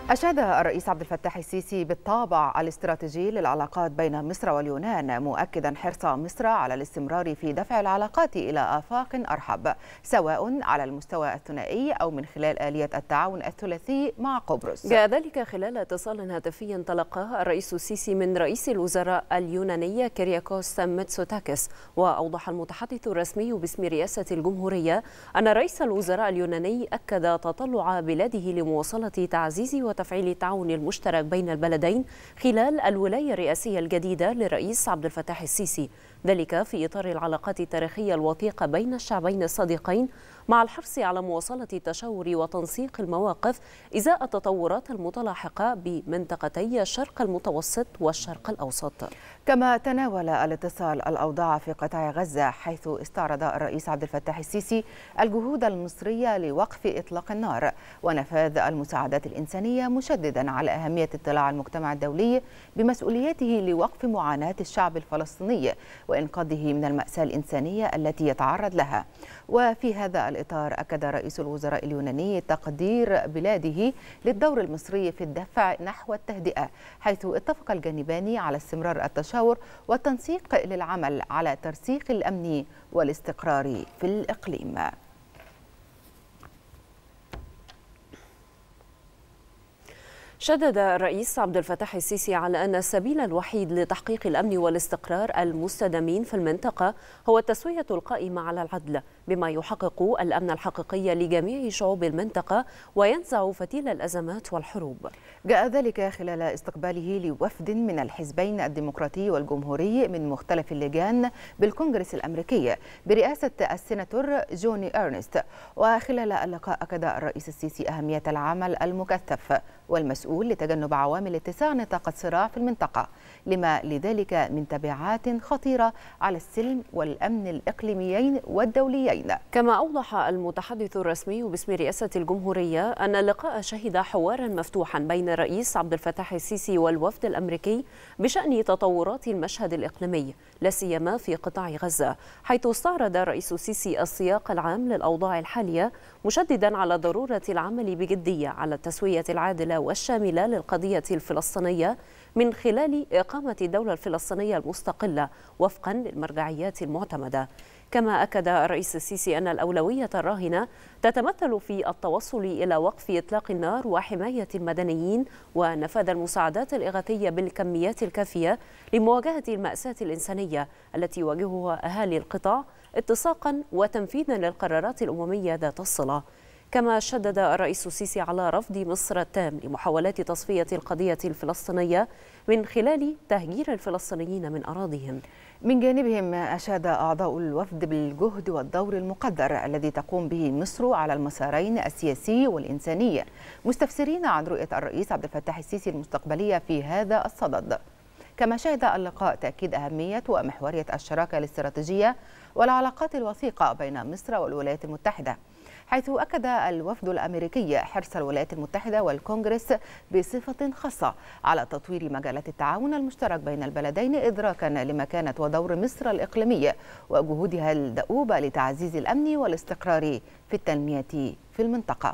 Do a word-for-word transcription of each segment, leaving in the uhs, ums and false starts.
أشاد الرئيس عبد الفتاح السيسي بالطابع الاستراتيجي للعلاقات بين مصر واليونان، مؤكدا حرص مصر على الاستمرار في دفع العلاقات إلى آفاق أرحب، سواء على المستوى الثنائي أو من خلال آلية التعاون الثلاثي مع قبرص. جاء ذلك خلال اتصال هاتفي تلقاه الرئيس السيسي من رئيس الوزراء اليوناني كيرياكوس ميتسوتاكس. وأوضح المتحدث الرسمي باسم رئاسة الجمهورية أن رئيس الوزراء اليوناني أكد تطلع بلاده لمواصلة تعزيز وتفعيل التعاون المشترك بين البلدين خلال الولاية الرئاسية الجديدة للرئيس عبد الفتاح السيسي، ذلك في إطار العلاقات التاريخية الوثيقة بين الشعبين الصديقين، مع الحرص على مواصلة التشاور وتنسيق المواقف إزاء التطورات المتلاحقة بمنطقتي الشرق المتوسط والشرق الأوسط. كما تناول الاتصال الأوضاع في قطاع غزة، حيث استعرض الرئيس عبد الفتاح السيسي الجهود المصرية لوقف إطلاق النار ونفاذ المساعدات الإنسانية، مشددا على أهمية اطلاع المجتمع الدولي بمسؤوليته لوقف معاناة الشعب الفلسطيني وإنقاذه من المأساة الإنسانية التي يتعرض لها. وفي هذا الإطار أكد رئيس الوزراء اليوناني تقدير بلاده للدور المصري في الدفع نحو التهدئة، حيث اتفق الجانبان على استمرار التشاور والتنسيق للعمل على ترسيخ الأمن والاستقرار في الإقليم. شدد الرئيس عبد الفتاح السيسي على أن السبيل الوحيد لتحقيق الأمن والاستقرار المستدامين في المنطقة هو التسوية القائمة على العدل، بما يحقق الأمن الحقيقي لجميع شعوب المنطقة وينزع فتيل الأزمات والحروب. جاء ذلك خلال استقباله لوفد من الحزبين الديمقراطي والجمهوري من مختلف اللجان بالكونغرس الأمريكي برئاسة السيناتور جوني إرنست. وخلال اللقاء أكد الرئيس السيسي أهمية العمل المكثف والمسؤول لتجنب عوامل اتساع نطاق الصراع في المنطقة، لما لذلك من تبعات خطيرة على السلم والأمن الإقليميين والدوليين. كما أوضح المتحدث الرسمي باسم رئاسة الجمهورية أن اللقاء شهد حوارا مفتوحا بين الرئيس عبد الفتاح السيسي والوفد الأمريكي بشأن تطورات المشهد الإقليمي، لا سيما في قطاع غزة، حيث استعرض الرئيس السيسي السياق العام للأوضاع الحالية، مشددا على ضرورة العمل بجدية على التسوية العادلة والشاملة للقضية الفلسطينية من خلال إقامة الدولة الفلسطينية المستقلة وفقا للمرجعيات المعتمدة. كما أكد الرئيس السيسي أن الأولوية الراهنة تتمثل في التوصل إلى وقف إطلاق النار وحماية المدنيين ونفاذ المساعدات الإغاثية بالكميات الكافية لمواجهة المأساة الإنسانية التي يواجهها أهالي القطاع، اتساقا وتنفيذا للقرارات الأممية ذات الصلة. كما شدد الرئيس السيسي على رفض مصر التام لمحاولات تصفية القضية الفلسطينية من خلال تهجير الفلسطينيين من أراضيهم. من جانبهم أشاد أعضاء الوفد بالجهد والدور المقدر الذي تقوم به مصر على المسارين السياسي والإنساني، مستفسرين عن رؤية الرئيس عبد الفتاح السيسي المستقبلية في هذا الصدد. كما شهد اللقاء تأكيد أهمية ومحورية الشراكة الاستراتيجية والعلاقات الوثيقة بين مصر والولايات المتحدة، حيث أكد الوفد الأمريكي حرص الولايات المتحدة والكونغرس بصفة خاصة على تطوير مجالات التعاون المشترك بين البلدين، إدراكا لمكانة ودور مصر الإقليمي وجهودها الدؤوبة لتعزيز الأمن والاستقرار في التنمية في المنطقة.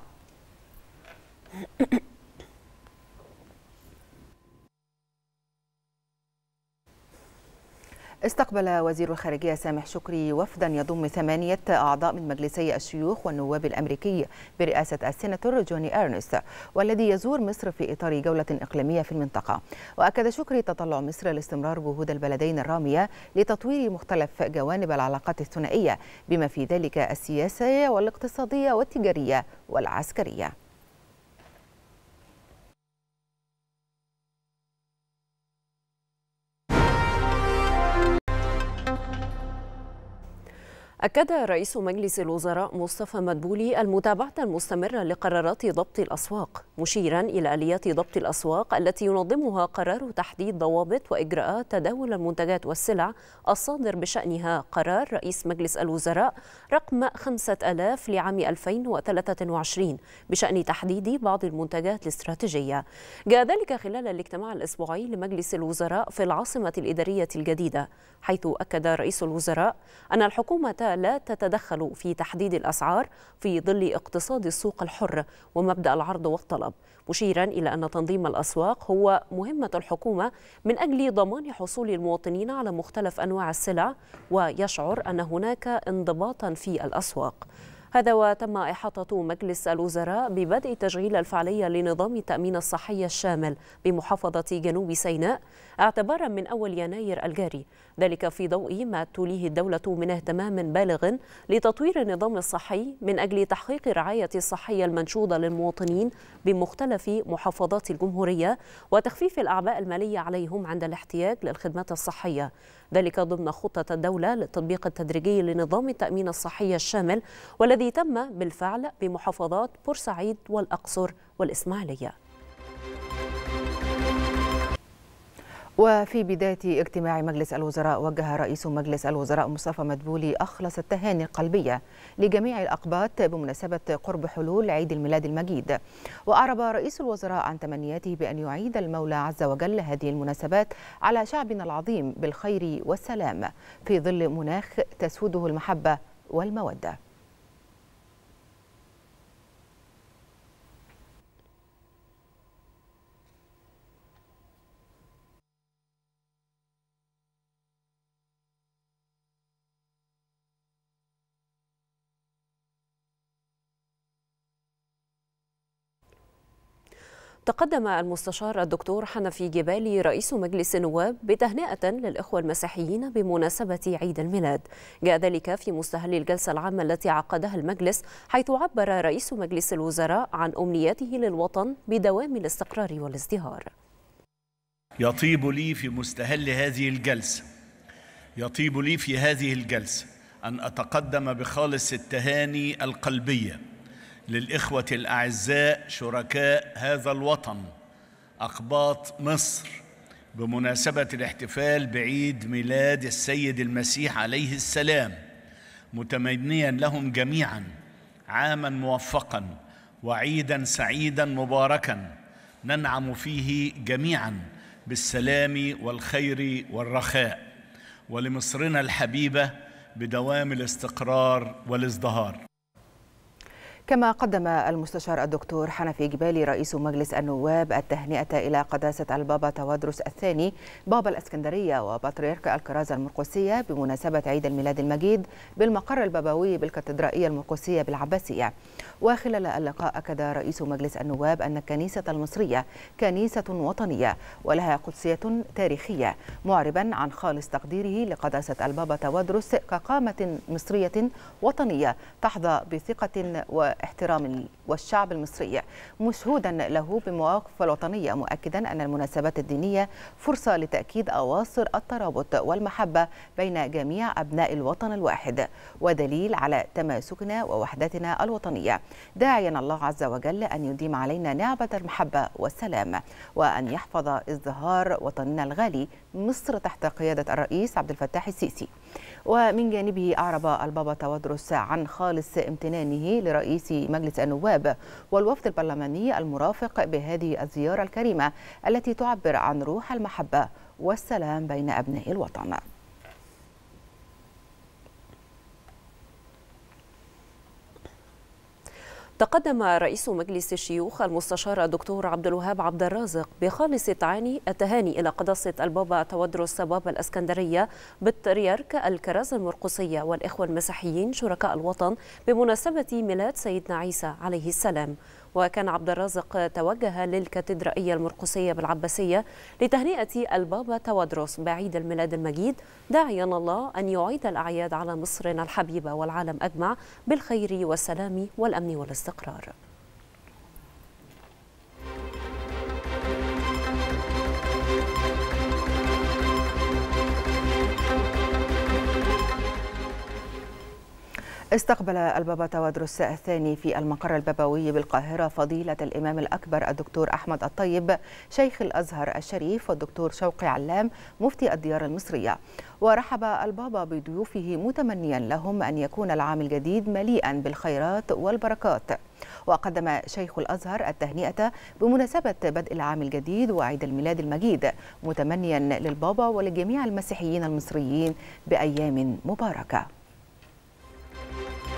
استقبل وزير الخارجية سامح شكري وفدا يضم ثمانية أعضاء من مجلسي الشيوخ والنواب الأمريكي برئاسة السيناتور جوني إرنست، والذي يزور مصر في إطار جولة إقليمية في المنطقة. وأكد شكري تطلع مصر لاستمرار جهود البلدين الرامية لتطوير مختلف جوانب العلاقات الثنائية، بما في ذلك السياسية والاقتصادية والتجارية والعسكرية. أكد رئيس مجلس الوزراء مصطفى مدبولي المتابعة المستمرة لقرارات ضبط الأسواق، مشيرا إلى آليات ضبط الأسواق التي ينظمها قرار تحديد ضوابط وإجراءات تداول المنتجات والسلع الصادر بشأنها قرار رئيس مجلس الوزراء رقم خمسة آلاف لعام ألفين وثلاثة وعشرين بشأن تحديد بعض المنتجات الاستراتيجية. جاء ذلك خلال الاجتماع الأسبوعي لمجلس الوزراء في العاصمة الإدارية الجديدة، حيث أكد رئيس الوزراء أن الحكومة الدولة لا تتدخل في تحديد الأسعار في ظل اقتصاد السوق الحر ومبدأ العرض والطلب، مشيرا إلى أن تنظيم الأسواق هو مهمة الحكومة من أجل ضمان حصول المواطنين على مختلف أنواع السلع، ويشعر أن هناك انضباطا في الأسواق. هذا وتم إحاطة مجلس الوزراء ببدء تشغيل الفعالية لنظام التأمين الصحي الشامل بمحافظة جنوب سيناء اعتبارا من أول يناير الجاري، ذلك في ضوء ما توليه الدولة من اهتمام بالغ لتطوير النظام الصحي من أجل تحقيق الرعاية الصحية المنشودة للمواطنين بمختلف محافظات الجمهورية وتخفيف الأعباء المالية عليهم عند الاحتياج للخدمات الصحية، ذلك ضمن خطة الدولة للتطبيق التدريجي لنظام التأمين الصحي الشامل والذي تم بالفعل بمحافظات بورسعيد والأقصر والإسماعيلية. وفي بداية اجتماع مجلس الوزراء وجه رئيس مجلس الوزراء مصطفى مدبولي أخلص التهاني القلبية لجميع الأقباط بمناسبة قرب حلول عيد الميلاد المجيد. وأعرب رئيس الوزراء عن تمنياته بأن يعيد المولى عز وجل هذه المناسبات على شعبنا العظيم بالخير والسلام في ظل مناخ تسوده المحبة والمودة. تقدم المستشار الدكتور حنفي جبالي رئيس مجلس النواب بتهنئة للإخوة المسيحيين بمناسبة عيد الميلاد. جاء ذلك في مستهل الجلسة العامة التي عقدها المجلس، حيث عبر رئيس مجلس الوزراء عن أمنيته للوطن بدوام الاستقرار والازدهار. يطيب لي في مستهل هذه الجلسة يطيب لي في هذه الجلسة أن أتقدم بخالص التهاني القلبية للإخوة الأعزاء شركاء هذا الوطن أقباط مصر بمناسبة الاحتفال بعيد ميلاد السيد المسيح عليه السلام، متمنيا لهم جميعا عاما موفقا وعيدا سعيدا مباركا ننعم فيه جميعا بالسلام والخير والرخاء، ولمصرنا الحبيبة بدوام الاستقرار والازدهار. كما قدم المستشار الدكتور حنفي جبالي رئيس مجلس النواب التهنئة إلى قداسة البابا تودرس الثاني بابا الإسكندرية وبطريرك الكرازة المرقسية بمناسبة عيد الميلاد المجيد بالمقر البابوي بالكاتدرائية المرقسية بالعباسية. وخلال اللقاء أكد رئيس مجلس النواب أن الكنيسة المصرية كنيسة وطنية ولها قدسية تاريخية، معربا عن خالص تقديره لقداسة البابا تودرس كقامة مصرية وطنية تحظى بثقة و احترام والشعب المصري، مشهودا له بمواقف الوطنية، مؤكدا أن المناسبات الدينية فرصة لتأكيد أواصر الترابط والمحبة بين جميع أبناء الوطن الواحد ودليل على تماسكنا ووحدتنا الوطنية، داعيا الله عز وجل أن يديم علينا نعمة المحبة والسلام وأن يحفظ ازدهار وطننا الغالي مصر تحت قيادة الرئيس عبد الفتاح السيسي. ومن جانبه أعرب البابا تودرس عن خالص امتنانه لرئيس مجلس النواب والوفد البرلماني المرافق بهذه الزيارة الكريمة التي تعبر عن روح المحبة والسلام بين أبناء الوطن. تقدم رئيس مجلس الشيوخ المستشار الدكتور عبد الوهاب عبد الرازق بخالص التعاني التهاني إلى قداسة البابا تودرس بابا الإسكندرية بالتريارك الكرازة المرقسية والإخوة المسيحيين شركاء الوطن بمناسبة ميلاد سيدنا عيسى عليه السلام. وكان عبد الرازق توجه للكاتدرائية المرقسية بالعباسية لتهنئة البابا تودرس بعيد الميلاد المجيد، داعيا الله أن يعيد الأعياد على مصرنا الحبيبة والعالم أجمع بالخير والسلام والأمن والاستقرار. استقبل البابا تودرس الثاني في المقر البابوي بالقاهرة فضيلة الإمام الأكبر الدكتور أحمد الطيب شيخ الأزهر الشريف والدكتور شوقي علام مفتي الديار المصرية. ورحب البابا بضيوفه متمنيا لهم أن يكون العام الجديد مليئا بالخيرات والبركات. وقدم شيخ الأزهر التهنئة بمناسبة بدء العام الجديد وعيد الميلاد المجيد، متمنيا للبابا ولجميع المسيحيين المصريين بأيام مباركة.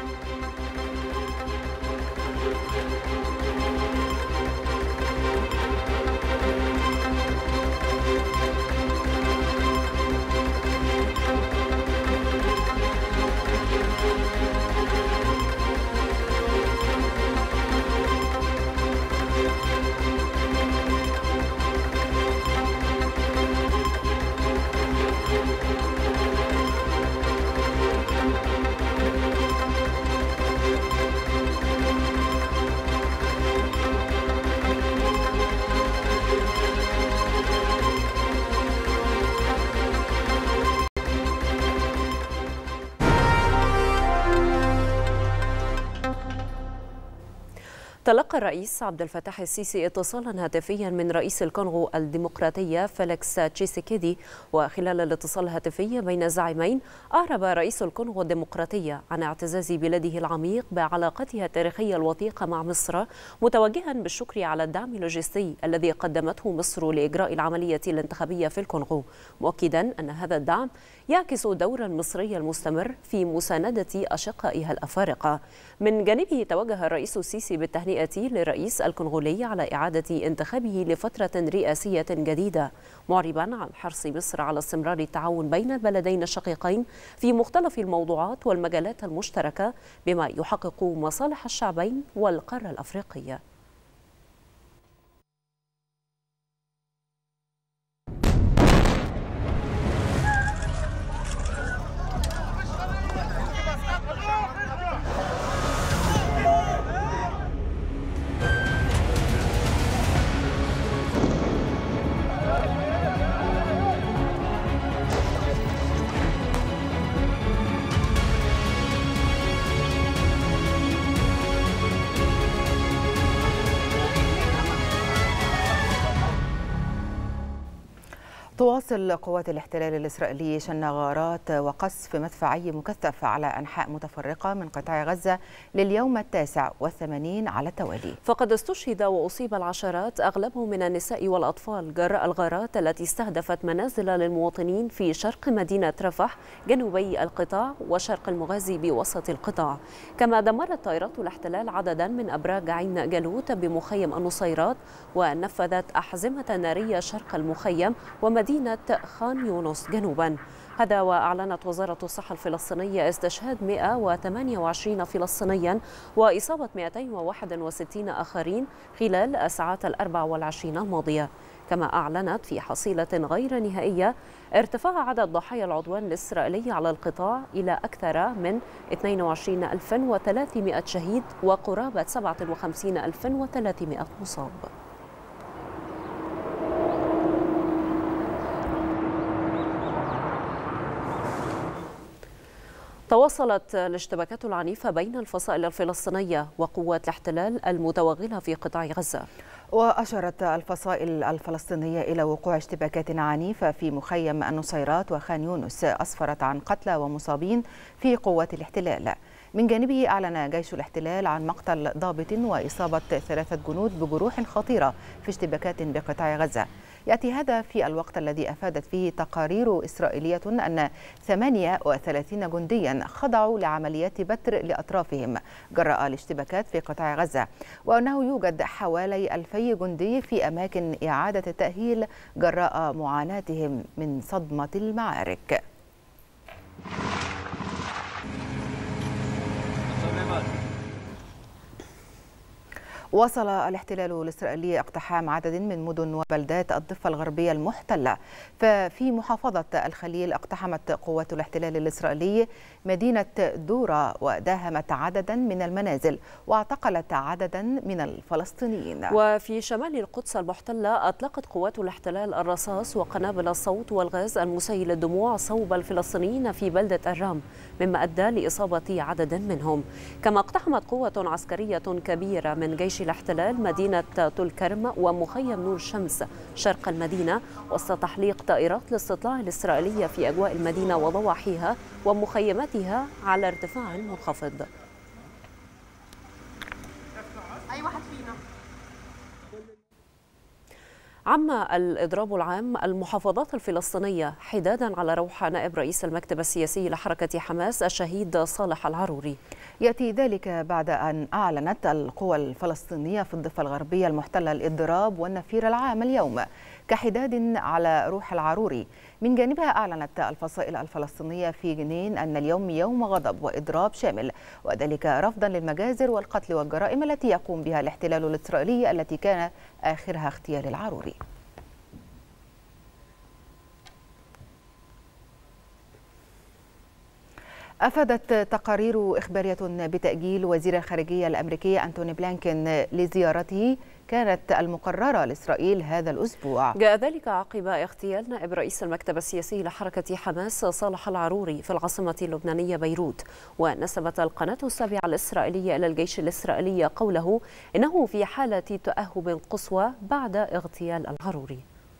تلقى الرئيس عبد الفتاح السيسي اتصالا هاتفيا من رئيس الكونغو الديمقراطية فيليكس تشيسيكيدي، وخلال الاتصال الهاتفي بين الزعيمين أعرب رئيس الكونغو الديمقراطية عن اعتزاز بلاده العميق بعلاقتها التاريخية الوثيقة مع مصر، متوجها بالشكر على الدعم اللوجستي الذي قدمته مصر لإجراء العملية الانتخابية في الكونغو، مؤكدا أن هذا الدعم يعكس دور المصري المستمر في مساندة أشقائها الأفارقة. من جانبه توجه الرئيس السيسي بالتهنئة للرئيس الكونغولي على إعادة انتخابه لفترة رئاسية جديدة، معربا عن حرص مصر على استمرار التعاون بين البلدين الشقيقين في مختلف الموضوعات والمجالات المشتركة بما يحقق مصالح الشعبين والقارة الأفريقية. تواصل قوات الاحتلال الإسرائيلي شن غارات وقصف مدفعي مكثف على أنحاء متفرقة من قطاع غزة لليوم التاسع والثمانين على التوالي. فقد استشهد وأصيب العشرات أغلبهم من النساء والأطفال جراء الغارات التي استهدفت منازل للمواطنين في شرق مدينة رفح جنوبي القطاع وشرق المغازي بوسط القطاع. كما دمرت طائرات الاحتلال عددا من أبراج عين جالوت بمخيم النصيرات، ونفذت أحزمة نارية شرق المخيم ومدينة مدينة خان يونس جنوبا. هذا وأعلنت وزارة الصحة الفلسطينية استشهاد مئة وثمانية وعشرين فلسطينيا وإصابة مئتين وواحد وستين آخرين خلال الساعات الأربع والعشرين الماضية. كما أعلنت في حصيلة غير نهائية ارتفاع عدد ضحايا العدوان الإسرائيلي على القطاع إلى أكثر من اثنين وعشرين ألفا وثلاثمئة شهيد وقرابة سبعة وخمسين ألفا وثلاثمئة مصاب. تواصلت الاشتباكات العنيفة بين الفصائل الفلسطينية وقوات الاحتلال المتوغلة في قطاع غزة. وأشارت الفصائل الفلسطينية إلى وقوع اشتباكات عنيفة في مخيم النصيرات وخان يونس أسفرت عن قتلى ومصابين في قوات الاحتلال. من جانبه أعلن جيش الاحتلال عن مقتل ضابط وإصابة ثلاثة جنود بجروح خطيرة في اشتباكات بقطاع غزة. يأتي هذا في الوقت الذي أفادت فيه تقارير إسرائيلية أن ثمانية وثلاثين جنديا خضعوا لعمليات بتر لأطرافهم جراء الاشتباكات في قطاع غزة، وأنه يوجد حوالي ألفي جندي في أماكن إعادة التأهيل جراء معاناتهم من صدمة المعارك. واصل الاحتلال الإسرائيلي اقتحام عدد من مدن وبلدات الضفة الغربية المحتلة. ففي محافظة الخليل اقتحمت قوات الاحتلال الإسرائيلي مدينة دورة وداهمت عددا من المنازل واعتقلت عددا من الفلسطينيين. وفي شمال القدس المحتلة أطلقت قوات الاحتلال الرصاص وقنابل الصوت والغاز المسيل للدموع صوب الفلسطينيين في بلدة الرام، مما أدى لإصابة عدد منهم. كما اقتحمت قوة عسكرية كبيرة من جيش الاحتلال مدينة طول كرم ومخيم نور شمس شرق المدينة، وسط تحليق طائرات الاستطلاع الإسرائيلية في أجواء المدينة وضواحيها ومخيماتها على ارتفاع منخفض. أي واحد فينا. عم الإضراب العام المحافظات الفلسطينية حدادا على روح نائب رئيس المكتب السياسي لحركة حماس الشهيد صالح العروري. يأتي ذلك بعد أن أعلنت القوى الفلسطينية في الضفة الغربية المحتلة الإضراب والنفير العام اليوم كحداد على روح العروري. من جانبها أعلنت الفصائل الفلسطينية في جنين أن اليوم يوم غضب وإضراب شامل، وذلك رفضا للمجازر والقتل والجرائم التي يقوم بها الاحتلال الإسرائيلي التي كان آخرها اغتيال العروري. أفادت تقارير إخبارية بتأجيل وزير الخارجية الأمريكي أنتوني بلينكين لزيارته كانت المقررة لإسرائيل هذا الأسبوع. جاء ذلك عقب اغتيال نائب رئيس المكتب السياسي لحركة حماس صالح العروري في العاصمة اللبنانية بيروت. ونسبت القناة السابعة الإسرائيلية إلى الجيش الإسرائيلي قوله إنه في حالة تأهب قصوى بعد اغتيال العروري.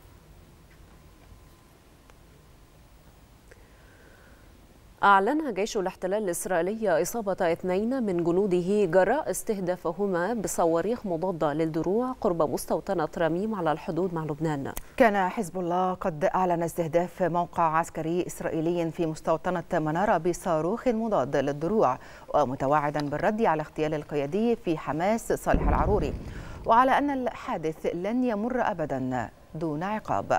أعلن جيش الاحتلال الإسرائيلي إصابة اثنين من جنوده جراء استهدافهما بصواريخ مضادة للدروع قرب مستوطنة رميم على الحدود مع لبنان. كان حزب الله قد أعلن استهداف موقع عسكري إسرائيلي في مستوطنة منارة بصاروخ مضاد للدروع، ومتوعدا بالرد على اغتيال القيادي في حماس صالح العروري، وعلى أن الحادث لن يمر أبدا دون عقاب.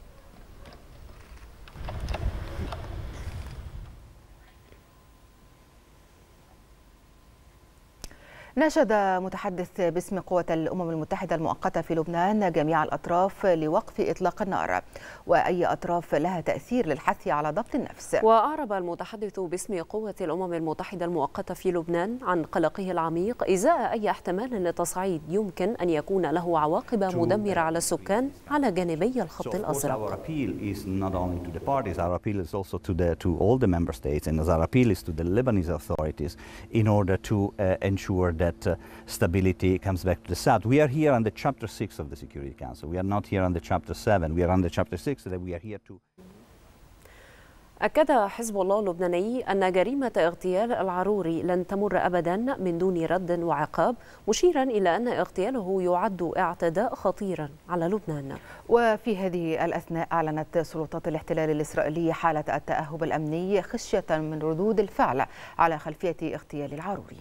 ناشد متحدث باسم قوة الأمم المتحدة المؤقتة في لبنان جميع الأطراف لوقف إطلاق النار وأي أطراف لها تأثير للحث على ضبط النفس. وأعرب المتحدث باسم قوة الأمم المتحدة المؤقتة في لبنان عن قلقه العميق إزاء أي احتمال لتصعيد يمكن أن يكون له عواقب مدمرة على السكان على جانبي الخط الأزرق. that uh, stability comes back to the South. We are here on the chapter six of the Security Council. We are not here on the chapter seven. We are on the chapter six that we are here to. أكد حزب الله اللبناني أن جريمة اغتيال العروري لن تمر أبدا من دون رد وعقاب، مشيرا إلى أن اغتياله يعد اعتداء خطيرا على لبنان. وفي هذه الأثناء أعلنت سلطات الاحتلال الإسرائيلي حالة التأهب الأمني خشية من ردود الفعل على خلفية اغتيال العروري.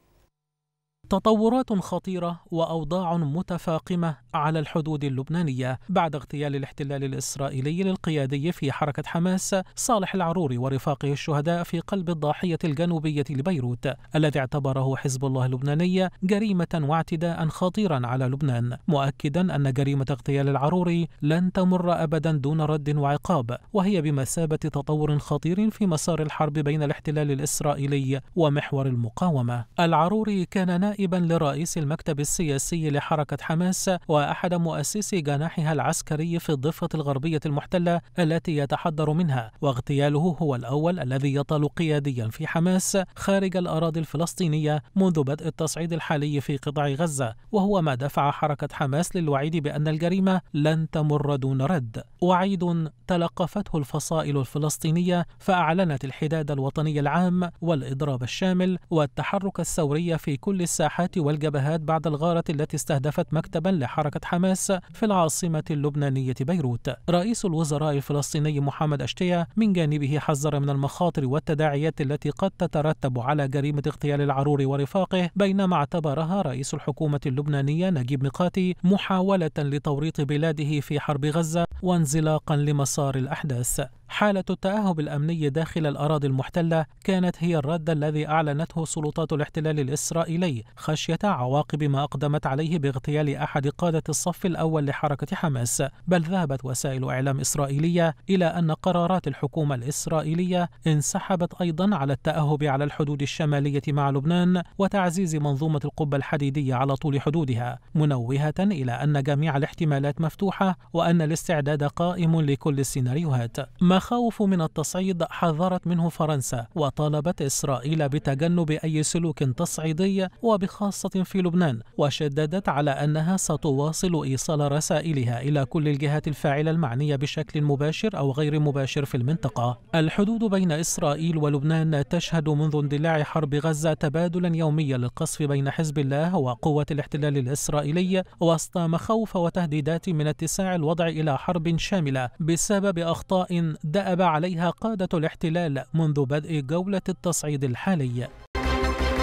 تطورات خطيرة وأوضاع متفاقمة على الحدود اللبنانية بعد اغتيال الاحتلال الإسرائيلي للقيادي في حركة حماس صالح العروري ورفاقه الشهداء في قلب الضاحية الجنوبية لبيروت، الذي اعتبره حزب الله اللبناني جريمة واعتداء خطيرا على لبنان، مؤكدا أن جريمة اغتيال العروري لن تمر أبدا دون رد وعقاب، وهي بمثابة تطور خطير في مسار الحرب بين الاحتلال الإسرائيلي ومحور المقاومة. العروري كان نائب نائبا لرئيس المكتب السياسي لحركة حماس وأحد مؤسسي جناحها العسكري في الضفة الغربية المحتلة التي يتحضر منها، واغتياله هو الأول الذي يطال قياديا في حماس خارج الأراضي الفلسطينية منذ بدء التصعيد الحالي في قطاع غزة، وهو ما دفع حركة حماس للوعيد بأن الجريمة لن تمر دون رد، وعيد تلقفته الفصائل الفلسطينية فأعلنت الحداد الوطني العام والإضراب الشامل والتحرك الثوري في كل الساحات والجبهات بعد الغارة التي استهدفت مكتبا لحركة حماس في العاصمة اللبنانية بيروت. رئيس الوزراء الفلسطيني محمد أشتيا من جانبه حذر من المخاطر والتداعيات التي قد تترتب على جريمة اغتيال العروري ورفاقه، بينما اعتبرها رئيس الحكومة اللبنانية نجيب ميقاتي محاولة لتوريط بلاده في حرب غزة وانزلاقا لمسار الأحداث. حالة التأهب الأمني داخل الأراضي المحتلة كانت هي الرد الذي أعلنته سلطات الاحتلال الإسرائيلي خشية عواقب ما أقدمت عليه باغتيال أحد قادة الصف الأول لحركة حماس، بل ذهبت وسائل إعلام إسرائيلية إلى أن قرارات الحكومة الإسرائيلية انسحبت أيضا على التأهب على الحدود الشمالية مع لبنان وتعزيز منظومة القبة الحديدية على طول حدودها، منوهة إلى أن جميع الاحتمالات مفتوحة وأن الاستعداد قائم لكل السيناريوهات. مخاوف من التصعيد حذرت منه فرنسا وطالبت إسرائيل بتجنب أي سلوك تصعيدي وبخاصة في لبنان، وشددت على أنها ستواصل إيصال رسائلها إلى كل الجهات الفاعلة المعنية بشكل مباشر أو غير مباشر في المنطقة. الحدود بين إسرائيل ولبنان تشهد منذ اندلاع حرب غزة تبادلا يوميا للقصف بين حزب الله وقوة الاحتلال الإسرائيلي، وسط مخاوف وتهديدات من اتساع الوضع إلى حرب شاملة بسبب أخطاء دأب عليها قادة الاحتلال منذ بدء جولة التصعيد الحالي.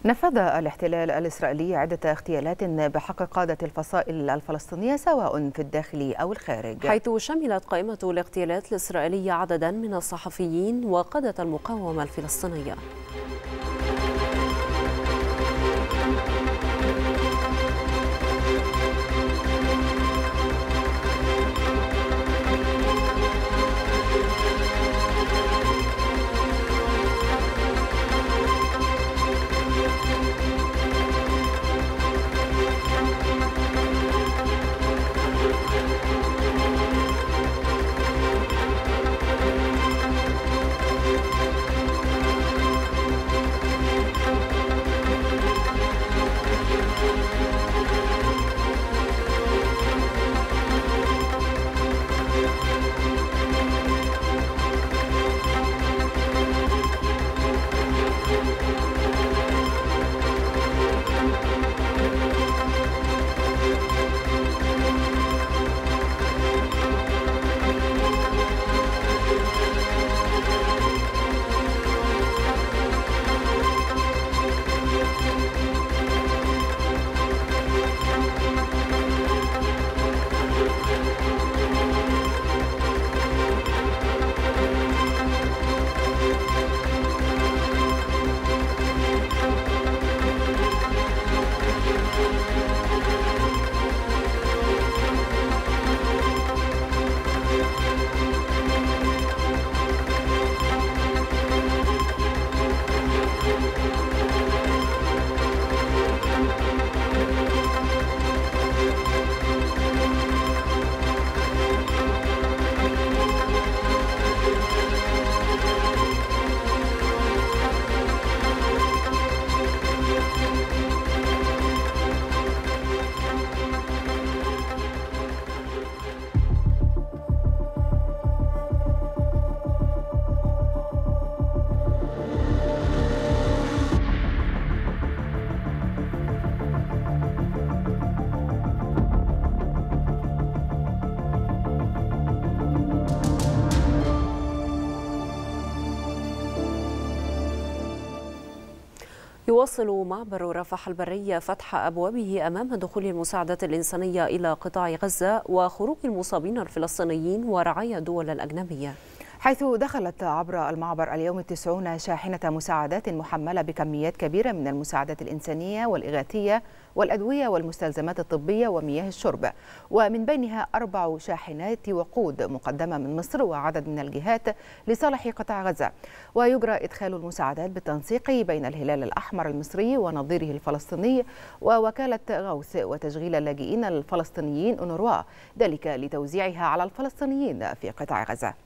نفذ الاحتلال الإسرائيلي عدة اغتيالات بحق قادة الفصائل الفلسطينية سواء في الداخل أو الخارج، حيث شملت قائمة الاغتيالات الإسرائيلية عددا من الصحفيين وقادة المقاومة الفلسطينية. يواصل معبر رفح البري فتح أبوابه أمام دخول المساعدات الإنسانية إلى قطاع غزة وخروج المصابين الفلسطينيين ورعايا الدول الأجنبية، حيث دخلت عبر المعبر اليوم تسعون شاحنة مساعدات محملة بكميات كبيرة من المساعدات الإنسانية والإغاثية والأدوية والمستلزمات الطبية ومياه الشرب، ومن بينها أربع شاحنات وقود مقدمة من مصر وعدد من الجهات لصالح قطاع غزة. ويجرى إدخال المساعدات بالتنسيق بين الهلال الأحمر المصري ونظيره الفلسطيني ووكالة غوث وتشغيل اللاجئين الفلسطينيين أونروا، ذلك لتوزيعها على الفلسطينيين في قطاع غزة.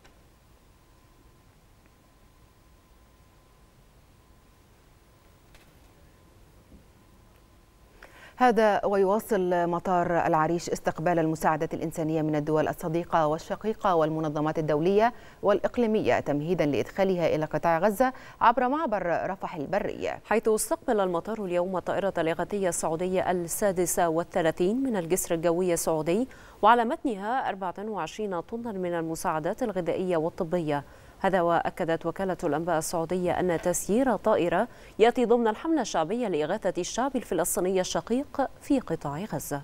هذا ويواصل مطار العريش استقبال المساعدات الإنسانية من الدول الصديقة والشقيقة والمنظمات الدولية والإقليمية تمهيدا لإدخالها إلى قطاع غزة عبر معبر رفح البري، حيث استقبل المطار اليوم الطائرة الإغاثية السعودية السادسة والثلاثين من الجسر الجوي السعودي وعلى متنها أربعة وعشرين طنا من المساعدات الغذائية والطبية. هذا وأكدت وكالة الأنباء السعودية أن تسيير طائرة يأتي ضمن الحملة الشعبية لإغاثة الشعب الفلسطيني الشقيق في قطاع غزة.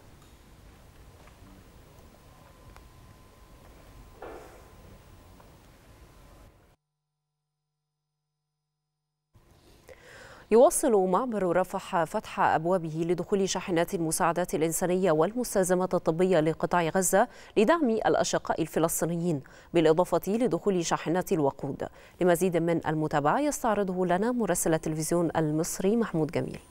يواصل معبر رفح فتح أبوابه لدخول شاحنات المساعدات الإنسانية والمستلزمات الطبية لقطاع غزة لدعم الأشقاء الفلسطينيين، بالإضافة لدخول شاحنات الوقود. لمزيد من المتابعة يستعرضه لنا مراسل التلفزيون المصري محمود جميل.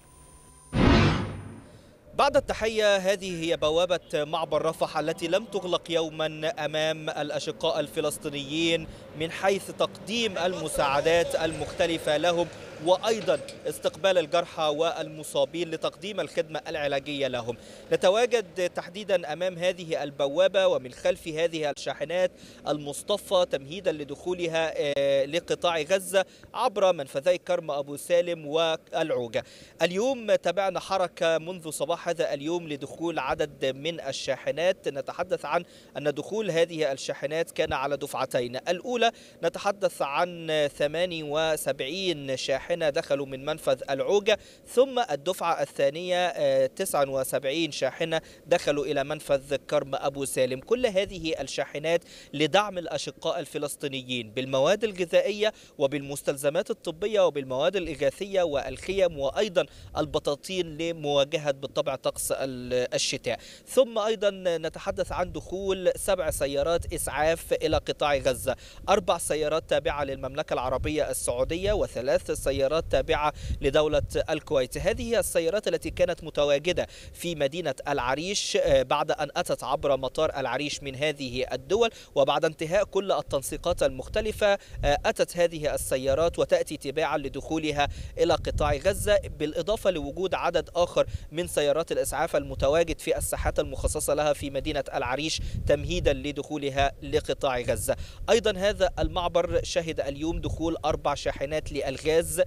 بعد التحية، هذه هي بوابة معبر رفح التي لم تغلق يوما أمام الأشقاء الفلسطينيين من حيث تقديم المساعدات المختلفة لهم وأيضا استقبال الجرحى والمصابين لتقديم الخدمة العلاجية لهم. نتواجد تحديدا أمام هذه البوابة ومن خلف هذه الشاحنات المصطفى تمهيدا لدخولها لقطاع غزة عبر منفذي كرم أبو سالم والعوجة. اليوم تابعنا حركة منذ صباح هذا اليوم لدخول عدد من الشاحنات. نتحدث عن أن دخول هذه الشاحنات كان على دفعتين. الأولى نتحدث عن ثمانية وسبعين شاحنة شاحنة دخلوا من منفذ العوجة، ثم الدفعة الثانية تسعة وسبعين شاحنة دخلوا إلى منفذ كرم أبو سالم. كل هذه الشاحنات لدعم الأشقاء الفلسطينيين بالمواد الغذائية وبالمستلزمات الطبية وبالمواد الإغاثية والخيم وأيضا البطاطين لمواجهة بالطبع طقس الشتاء. ثم أيضا نتحدث عن دخول سبع سيارات إسعاف إلى قطاع غزة، أربع سيارات تابعة للمملكة العربية السعودية وثلاث سيارات تابعة لدولة الكويت. هذه السيارات التي كانت متواجدة في مدينة العريش بعد أن أتت عبر مطار العريش من هذه الدول، وبعد انتهاء كل التنسيقات المختلفة أتت هذه السيارات وتأتي تباعا لدخولها إلى قطاع غزة، بالإضافة لوجود عدد آخر من سيارات الإسعاف المتواجد في الساحات المخصصة لها في مدينة العريش تمهيدا لدخولها لقطاع غزة. أيضا هذا المعبر شهد اليوم دخول أربع شاحنات للغاز،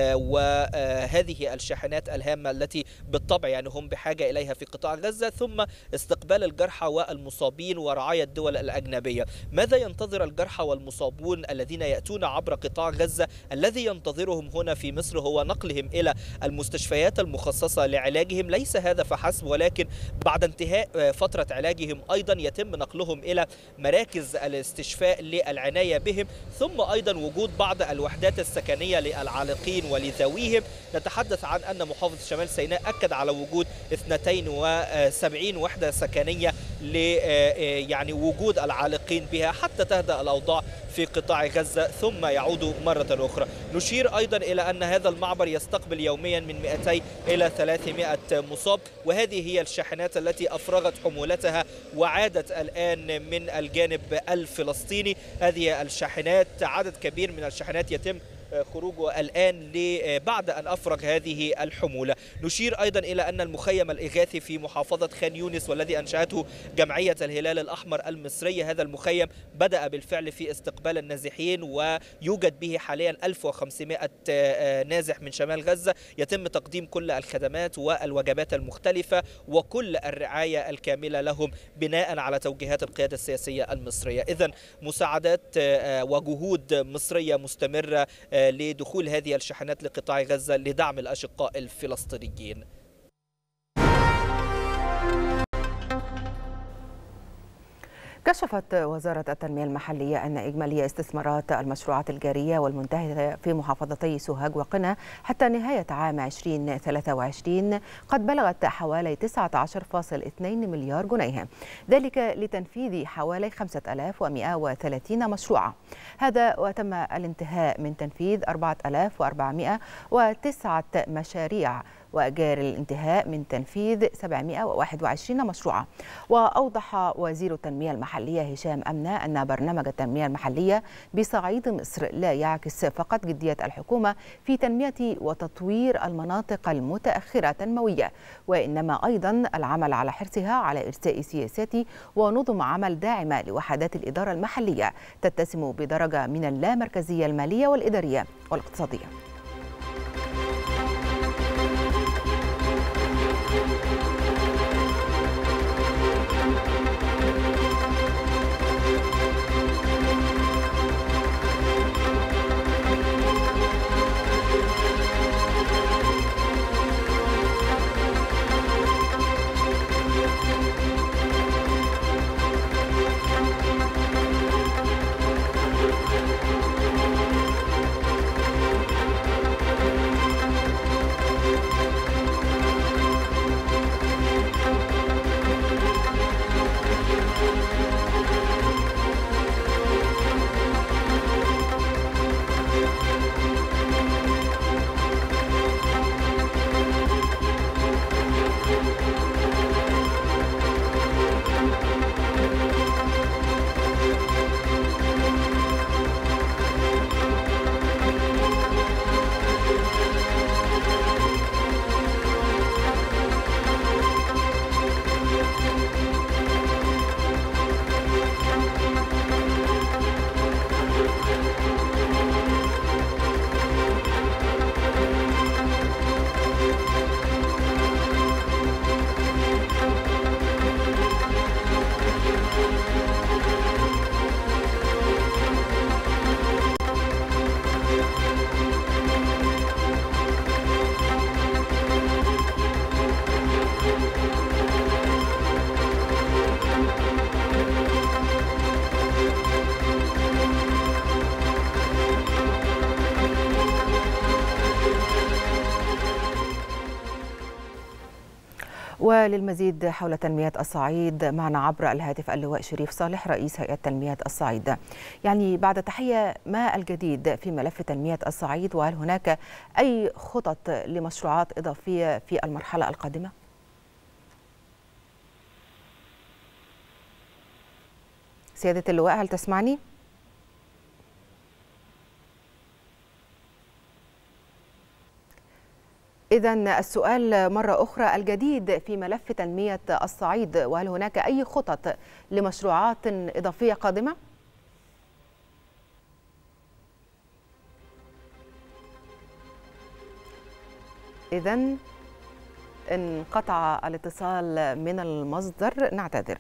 وهذه الشاحنات الهامة التي بالطبع يعني هم بحاجة إليها في قطاع غزة، ثم استقبال الجرحى والمصابين ورعاية الدول الأجنبية. ماذا ينتظر الجرحى والمصابون الذين يأتون عبر قطاع غزة؟ الذي ينتظرهم هنا في مصر هو نقلهم إلى المستشفيات المخصصة لعلاجهم. ليس هذا فحسب، ولكن بعد انتهاء فترة علاجهم أيضا يتم نقلهم إلى مراكز الاستشفاء للعناية بهم، ثم أيضا وجود بعض الوحدات السكنية للعالقين ولذويهم. نتحدث عن أن محافظ شمال سيناء أكد على وجود اثنتين وسبعين وحدة سكنية ل يعني وجود العالقين بها حتى تهدأ الأوضاع في قطاع غزة ثم يعودوا مرة أخرى. نشير أيضا إلى أن هذا المعبر يستقبل يوميا من مئتين إلى ثلاثمائة مصاب، وهذه هي الشاحنات التي أفرغت حمولتها وعادت الآن من الجانب الفلسطيني. هذه الشاحنات عدد كبير من الشاحنات يتم خروجه الآن بعد أن أفرغ هذه الحمولة. نشير أيضا إلى أن المخيم الإغاثي في محافظة خان يونس والذي أنشأته جمعية الهلال الأحمر المصرية، هذا المخيم بدأ بالفعل في استقبال النازحين ويوجد به حاليا ألف وخمسمائة نازح من شمال غزة. يتم تقديم كل الخدمات والوجبات المختلفة وكل الرعاية الكاملة لهم بناء على توجيهات القيادة السياسية المصرية. إذن مساعدات وجهود مصرية مستمرة لدخول هذه الشحنات لقطاع غزة لدعم الأشقاء الفلسطينيين. كشفت وزارة التنمية المحلية أن إجمالي استثمارات المشروعات الجارية والمنتهية في محافظتي سوهاج وقنا حتى نهاية عام ألفين وثلاثة وعشرين قد بلغت حوالي تسعة عشر فاصل اثنين مليار جنيه، ذلك لتنفيذ حوالي خمسة آلاف ومئة وثلاثين مشروعا. هذا وتم الانتهاء من تنفيذ أربعة آلاف وأربعمئة وتسعة مشاريع، وجاري الانتهاء من تنفيذ سبعمئة وواحد وعشرين مشروعا. وأوضح وزير التنمية المحلية هشام أمنة أن برنامج التنمية المحلية بصعيد مصر لا يعكس فقط جدية الحكومة في تنمية وتطوير المناطق المتأخرة تنموية، وإنما أيضا العمل على حرصها على إرساء سياسات ونظم عمل داعمة لوحدات الإدارة المحلية تتسم بدرجة من اللامركزية المالية والإدارية والاقتصادية. وللمزيد حول تنمية الصعيد معنا عبر الهاتف اللواء شريف صالح رئيس هيئة تنمية الصعيد. يعني بعد تحية، ما الجديد في ملف تنمية الصعيد، وهل هناك أي خطط لمشروعات إضافية في المرحلة القادمة؟ سيادة اللواء، هل تسمعني؟ إذن السؤال مرة أخرى، الجديد في ملف تنمية الصعيد، وهل هناك أي خطط لمشروعات إضافية قادمة؟ إذن انقطع الاتصال من المصدر، نعتذر.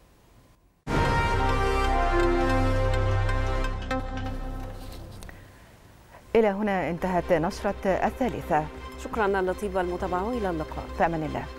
إلى هنا انتهت نشرة الثالثة. شكرا لطيبة المتابعة، إلى اللقاء. في أمان الله.